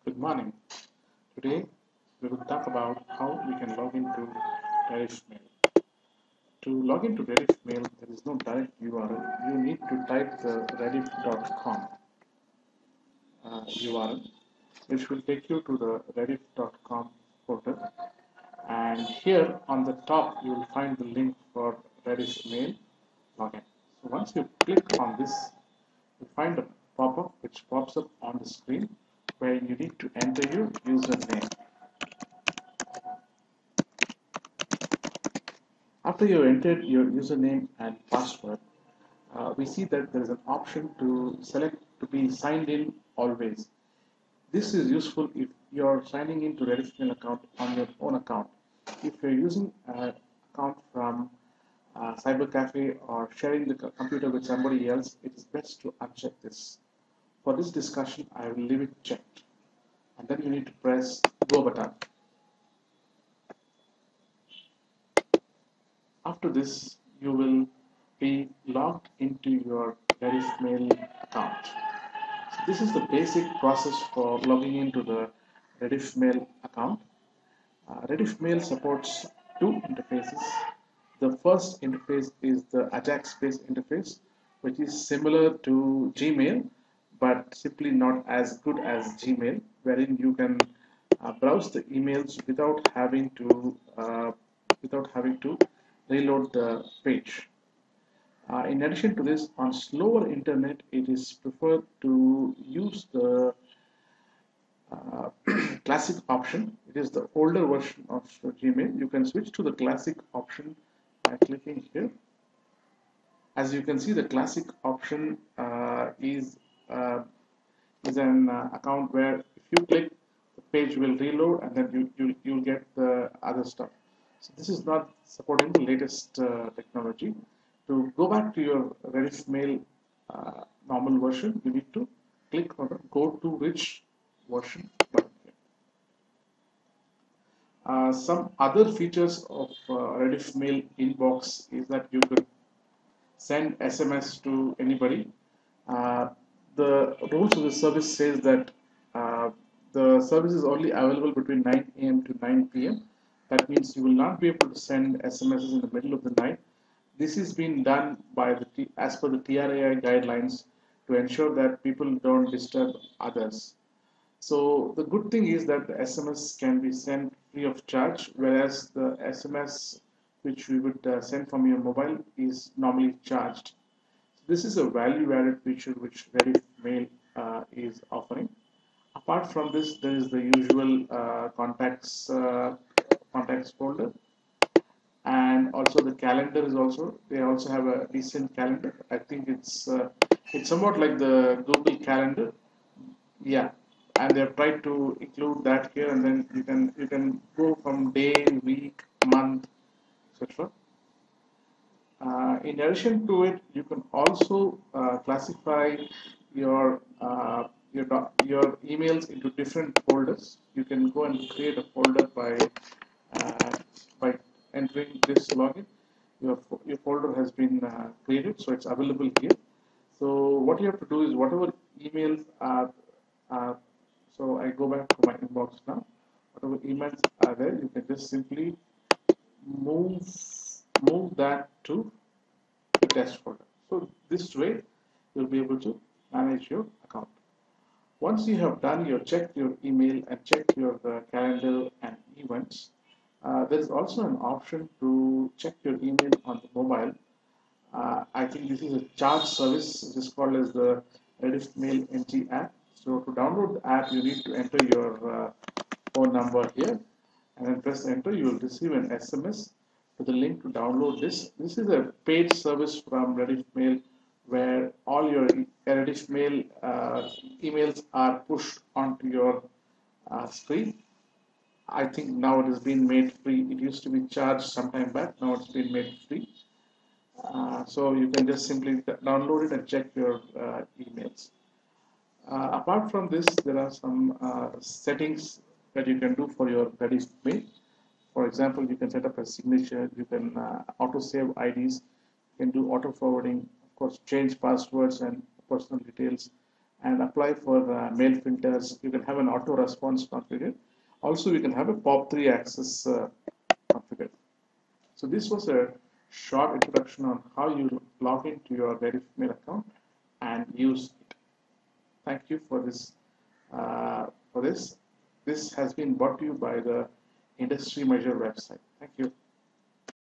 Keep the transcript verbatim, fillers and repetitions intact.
Good morning. Today we will talk about how we can log into Rediff Mail. To log into Rediff Mail, there is no direct U R L. You need to type the rediff dot com uh, U R L, which will take you to the rediff dot com portal. And here on the top, you will find the link for Rediff Mail login. So once you click on this, you find a pop-up which pops up on the screen where you need to enter your username. After you entered your username and password, uh, we see that there is an option to select to be signed in always. This is useful if you're signing into Rediff Mail account on your own account. If you're using an account from uh, Cyber Cafe or sharing the computer with somebody else, it is best to uncheck this. For this discussion, I will leave it checked. And then you need to press Go button. After this, you will be logged into your Rediff Mail account. So this is the basic process for logging into the Rediff Mail account. Uh, Rediff Mail supports two interfaces. The first interface is the Ajax-based interface, which is similar to Gmail, but simply not as good as Gmail, wherein you can uh, browse the emails without having to uh, without having to reload the page. Uh, in addition to this, on slower internet, it is preferred to use the uh, classic option. It is the older version of Gmail. You can switch to the classic option by clicking here. As you can see, the classic option uh, is uh, is an uh, account where if you click, the page will reload and then you, you, you'll get the other stuff. So this is not supporting the latest uh, technology. To go back to your Rediff Mail uh, normal version, you need to click on the Go to Rich version button. Uh, some other features of uh, Rediff Mail inbox is that you could send S M S to anybody. Uh, the rules of the service says that uh, the service is only available between nine A M to nine P M That means you will not be able to send S M Ses in the middle of the night. This is being done by the T as per the T R A I guidelines to ensure that people don't disturb others. So the good thing is that the S M S can be sent free of charge, whereas the S M S which we would uh, send from your mobile is normally charged. So this is a value-added feature which Rediff Mail uh, is offering. Apart from this, there is the usual uh, contacts uh, contacts folder, and also the calendar is also. They also have a decent calendar. I think it's uh, it's somewhat like the Google Calendar. Yeah, and they've tried to include that here, and then you can you can go from day, week, month, et cetera. Uh, in addition to it, you can also uh, classify your uh, your your emails into different folders. You can go and create a folder by uh, by entering this login. Your your folder has been uh, created, so it's available here. So what you have to do is whatever emails are, uh, so I go back to my inbox now. Whatever emails are there, you can just simply move move that to the test folder. So this way you'll be able to manage your account. Once you have done your checked your email and checked your uh, calendar and events, uh, there is also an option to check your email on the mobile. Uh, I think this is a charge service. This is called as the Rediff Mail N G app. So to download the app, you need to enter your uh, phone number here and then press enter. You will receive an S M S to the link to download this. This is a paid service from Rediff Mail where all your Rediff Mail uh, emails are pushed onto your uh, screen. I think now it has been made free. It used to be charged some time back. Now it's been made free. Uh, so you can just simply download it and check your uh, emails. Uh, apart from this, there are some uh, settings that you can do for your Rediff Mail. For example, you can set up a signature, you can uh, auto save I Ds, you can do auto forwarding, of course, change passwords and personal details, and apply for uh, mail filters. You can have an auto response configured. Also, you can have a P O P three access uh, configured. So this was a short introduction on how you log into your Rediff account and use it. Thank you for this. Uh, for this, this has been brought to you by the Industry Measure website. Thank you.